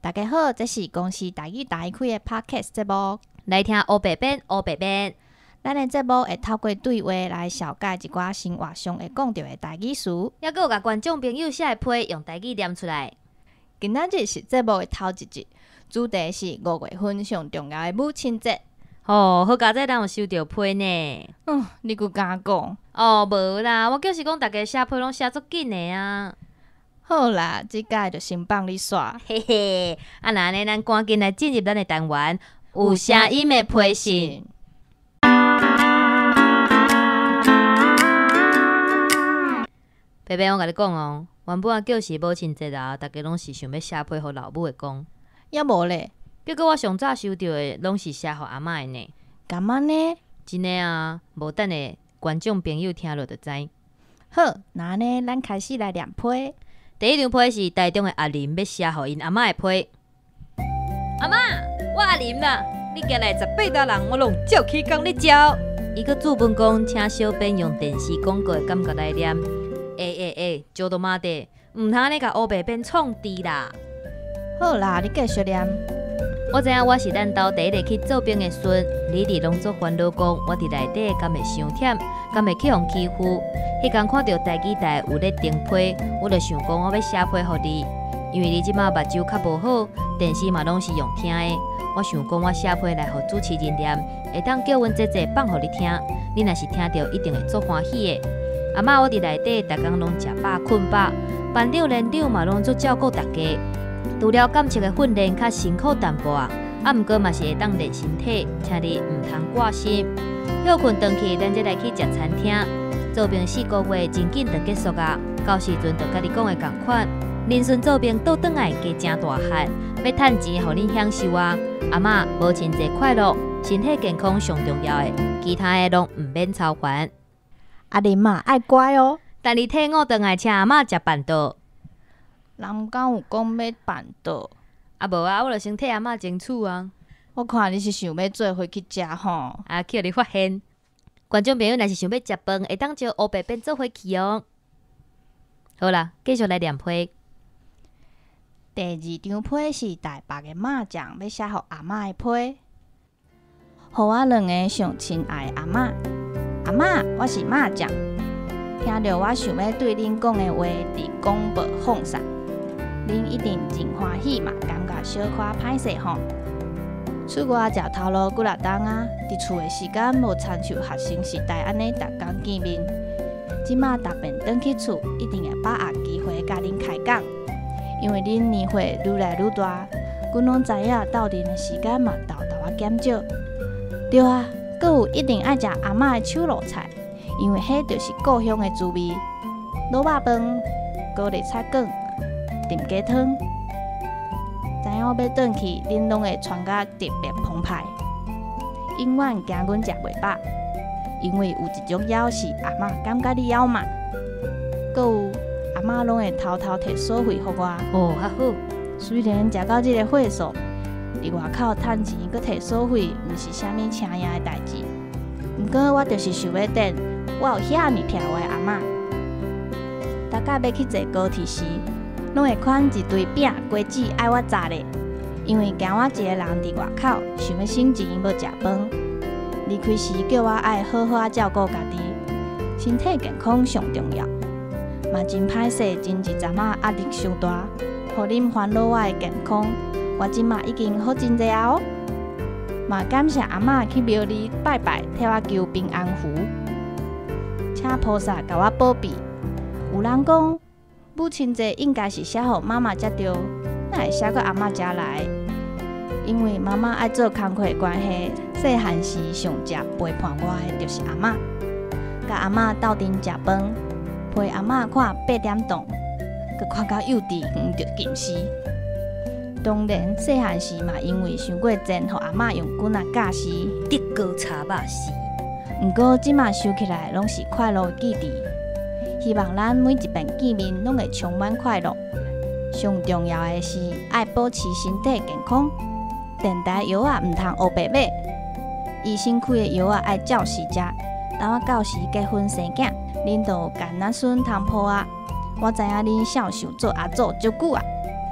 大家好，这是公司台语台开的 Podcast 节目， 来听黑白变，黑白变。 咱的节目会透过对话来小解一寡生活上会讲到的台语词， 还有甲观众朋友写的批用台语念出来。 今仔日是节目的头一集，主题是5月份上重要的母亲节。 哦，好佳哉，咱有收到批呢。 你佫敢讲？ 哦，无啦，我就是讲大家写批拢写足紧的啊。 好啦，即届就先放你煞。 嘿嘿，那安尼咱赶紧来进入咱的单元，有声音的批信。伯伯，我甲你讲哦，原本就是母亲节啊，大家拢是想要写批互老母的讲， 也无咧。 结果我上早收到的拢是写互阿嬷的呢。 干嘛呢？ 真的啊，无等的观众朋友听落就知。 好，那呢，咱开始来念批。 第一张批是台中的阿林要写互因阿嬷的批。阿嬷，我阿林啦，你今来18大人，我拢照起工你招。伊阁注文讲，请小编用电视广告的感觉来念。招到妈的，唔通安尼甲黑白变创治啦。 好啦，你继续念。 我知影我是咱兜第一个去做兵的孙，你哋拢做烦恼讲，我伫内底敢会伤忝，敢会去互欺负。迄天看到台语台有咧登批，我就想讲我要写批互你，因为你即马目睭较无好，电视嘛拢是用听的。我想讲我写批来互主持人念，会当叫阮姐姐放互你听，你若是听到一定会足欢喜的。阿嬷，我伫内底逐工拢食饱困饱，班长连长嘛拢足照顾大家。除了感情的训练较辛苦淡薄啊，毋过嘛是会当练身体，请你毋通挂心。休困转去，咱再来去食餐厅。做兵4个月真紧就结束啊，到时阵就甲你讲的同款。恁孙做兵倒转来加真大汉，要趁钱互恁享受啊。阿嬷，母亲节快乐，身体健康上重要的，其他的拢毋免操烦。 阿林嘛爱乖哦， 但你替我转来请阿嬷食饭倒。 人敢有讲要办倒？ 啊无啊，我就先替阿嬷争取啊。 我看你是想要做回去食吼。 啊，去互你发现。观众朋友若是想要食饭，会当招黑白变做回去哦。好啦，继续来念批。 第2张批是台北的麻将要写互阿嬷的批。互我2个上亲爱的阿嬷，阿嬷，我是麻将。听到我想要对恁讲的话，伫广播放送，恁一定真欢喜嘛，感觉小可歹势吼。出外食头路几6冬啊，伫厝的时间无亲像学生时代安尼逐工见面。即马逐遍转去厝，一定会把握机会甲恁开讲，因为恁年岁愈来愈大，阮拢知影斗阵的时间嘛豆豆啊减少。对啊，阁有一定爱食阿嬷的手路菜，因为迄就是故乡的滋味。卤肉饭、高丽菜卷、炖鸡汤。知影我要转去，恁拢会传甲特别澎湃，永远惊阮食袂饱，因为有一种枵是阿嬷感觉你枵嘛，阁有阿嬷拢会偷偷摕所费互我。 哦，较好。 虽然食到即个岁数，伫外口趁钱阁摕所费，毋是啥物请赢的代志。毋过我就是想要等我有遐尼疼我的阿嬷，大概要去坐高铁时，拢会款一堆饼、果子爱我炸咧，因为惊我一个人伫外口，想要省钱要食饭。离开时叫我爱好好照顾家己，身体健康上重要。嘛真歹势，前一阵仔压力伤大，互恁烦恼我的健康。我即马已经好真济啊哦！嘛感谢阿嬷去庙里拜拜，替我求平安符，请菩萨甲我保庇。有人讲，母亲节应该是写互妈妈才对，哪会写到阿嬷遮来？因为妈妈爱做工课的关系，细汉时上食陪伴我的就是阿嬷。甲阿嬷斗阵食饭，陪阿嬷看8点档，佮看到幼稚园就近视。当然，细汉时嘛，因为伤过贱，互阿嬷用棍仔教时， 得高茶肉丝。 毋过即马想起来，拢是快乐的记忆。希望咱每一遍见面，拢会充满快乐。上重要的是爱保持身体健康。电台药仔毋通黑白买，医生开的药仔爱照时食。等我到时结婚生囝，恁就有干仔孙通抱啊！我知影恁孝顺做阿祖足久啊！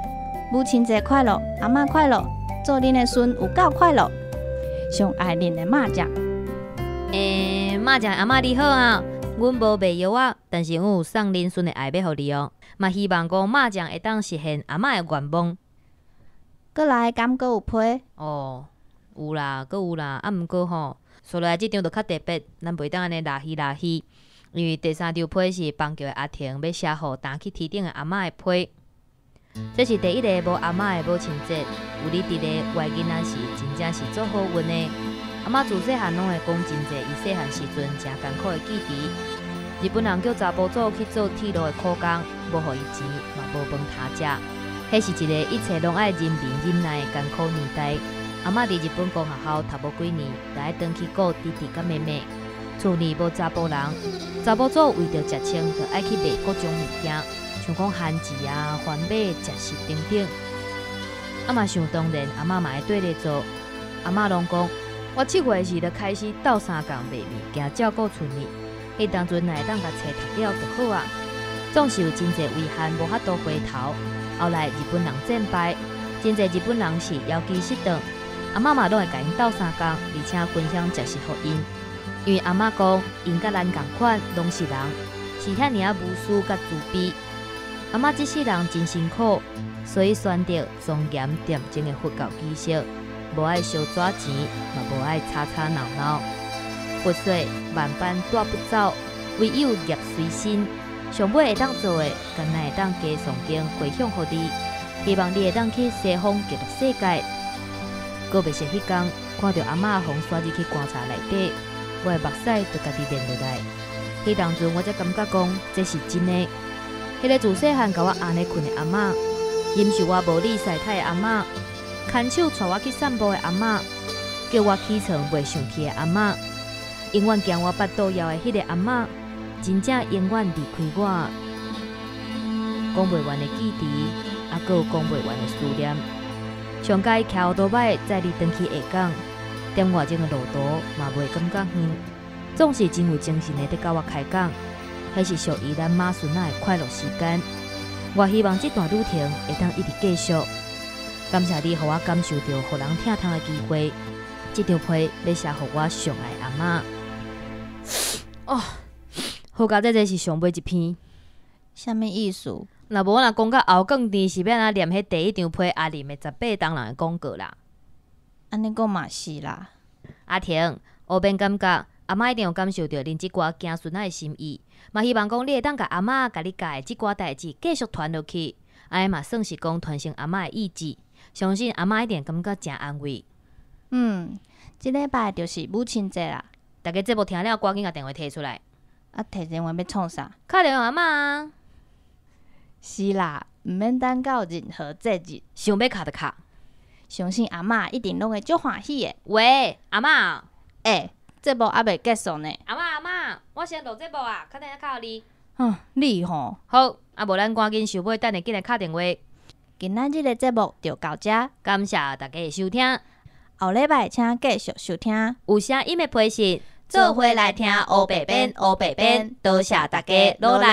母亲节快乐，阿嬷快乐，做恁的孙有够快乐。上爱恁的麻将。 麻将阿嬷你好啊，阮无卖药啊，但是阮有送恁孙的爱要互你哦。嘛希望讲麻将会当实现阿嬷的愿望。 过来敢阁有批？ 哦，有啦，阁有啦，啊毋过吼，说来即张就较特别，咱袂当安尼拉稀拉稀，因为第三张批是邦桥的阿婷要写互担去天顶的阿嬷的批。这是第一个无阿嬷的母亲节，有你伫咧外囡仔是真正是做好运的。阿嬷自细汉拢会讲真济，伊细汉时阵诚艰苦的记忆。日本人叫查甫祖去做铁路的苦工，无互伊钱，嘛无饭通食。迄是一个一切拢爱忍命忍耐的艰苦年代。阿嬷伫日本公学校读无几年，就爱转去顾弟弟甲妹妹。厝里无查甫人，查甫祖为着食穿，就爱去卖各种物件。像讲番薯啊、番麦、食食等等，啊嘛想当然，阿嬷嘛会对咧做。阿嬷拢讲，我7岁时就开始斗三工卖物件，照顾厝里。迄当阵若会当甲册读了就好啊。总是有真侪遗憾，无法度回头。后来日本人战败，真侪日本人是枵机失当，阿嬷嘛拢会甲因斗三工，而且分享食食互因。因为阿嬷讲，因甲咱共款，拢是人，是遐尔啊无私甲自卑。阿嬷这世人真辛苦，所以选择庄严恬静的佛教基础，无爱烧纸钱，嘛无爱吵吵闹闹。佛说万般带不走，唯有业随身。上尾会当做的，干那会当加诵经回向互你，希望你会当去西方极乐世界。过袂熟迄天，看到阿嬷红刷入去棺材内底，我的目屎就家己流落来。迄当阵我才感觉讲，这是真的。迄个自细汉甲我安尼困的阿嬷，忍受我无理使态的阿嬷，牵手带我去散步的阿嬷，叫我起床袂想起的阿嬷，永远惊我巴肚枵的迄个阿嬷，真正永远离开我。讲袂完的记忆，还阁有讲袂完的思念。上届骑乌多摆载你转去下港，点外钟的路途嘛袂感觉远，总是真有精神的伫甲我开讲。迄是属于咱马孙仔的快乐时间。我希望这段旅程会当一直继续。感谢你，互我感受到互人疼痛的机会。这张批要写互我上爱阿嬷。哦，好佳，这是上尾一篇。 啥物意思？ 若无我若讲到后更甜，是要安念迄第一张批阿林的18当人的广告啦。 安尼讲嘛是啦。 阿婷，后边感觉阿嬷一定有感受到恁即寡囝孙仔的心意。嘛希望讲你会当甲阿嬷甲你教的即寡代志继续传落去，安尼嘛算是讲传承阿嬷的意志。相信阿嬷一定感觉真安慰。 即礼拜就是母亲节啦。 大家节目听了，赶紧甲电话摕出来。 啊，摕电话要创啥？ 敲电话阿嬷啊。 是啦，毋免等到任何节日， 想要敲就敲。 相信阿嬷一定拢会足欢喜的。 喂，阿嬷。 节目还袂结束呢。 阿嬷，我先录节目啊，敲电话敲你。 你吼。 好，啊无咱赶紧收尾，等下进来敲电话。 今仔日的节目就到这， 感谢大家的收听。 后礼拜请继续收听。 有声音的配信， 做伙来听黑白边，黑白边，多谢大家努力。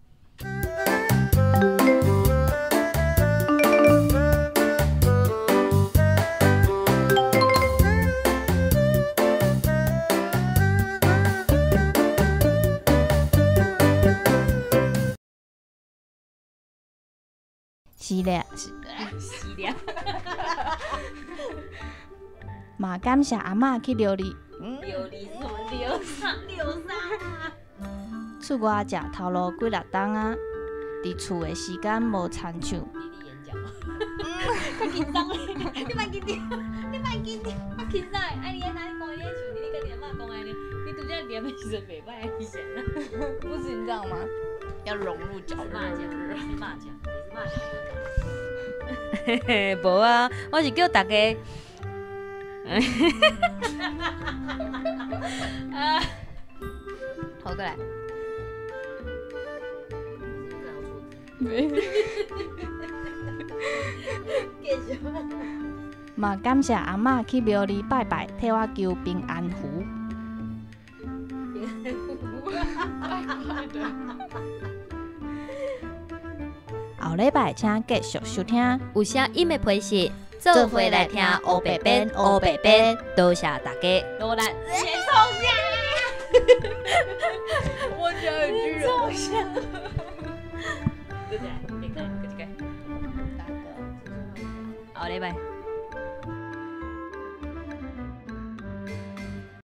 是咧，嘛感谢阿嬷去料理。 料理什么料啥？ 厝外食头路几6顿啊，伫厝的时间无参像。 你演讲。较紧张嘞，你莫紧张，你莫紧张，我轻松诶。哎，你在哪里讲？你在厝里，你跟你阿嬷讲安尼，你拄则念的时阵袂歹，你想啊？ 不是你知道吗？要融入角落。 骂讲，嘿嘿，无啊，我是叫大家。好过来。 嘛感谢阿嬷去庙里拜拜，替我求平安符。后礼拜请继续收听。 有声音的配饰，做伙来听黑白边，黑白边，多谢大家，罗兰先冲下，我讲有句人，冲下，对不对？这个，好，礼拜。